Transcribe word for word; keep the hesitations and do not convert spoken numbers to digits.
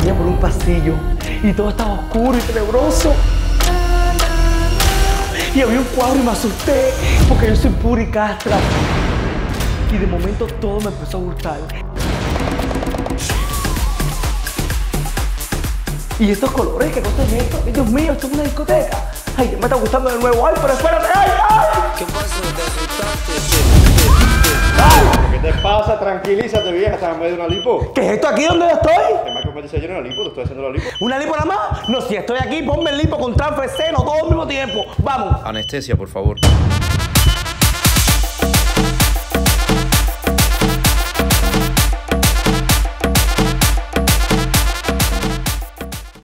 acompañé por un pasillo y todo estaba oscuro y tenebroso. Y había un cuadro y me asusté porque yo soy pura y castra. Y de momento todo me empezó a gustar. ¿Y estos colores? ¿Qué cosa es esto? Ay, Dios mío, esto es una discoteca. Ay, ya me está gustando de nuevo. Ay, pero espérate. Ay, ay. ¿Qué pasó? ¿Te asustaste? Ay. ¿Qué te pasa? Tranquilízate, vieja. ¿Estás en medio de una lipo? ¿Qué es esto aquí donde yo estoy? ¿Qué más competencia yo en la lipo? Te estoy haciendo la lipo. ¿Una lipo nada más? No, si estoy aquí, ponme el lipo con transfer seno todo al mismo tiempo. Vamos. Anestesia, por favor.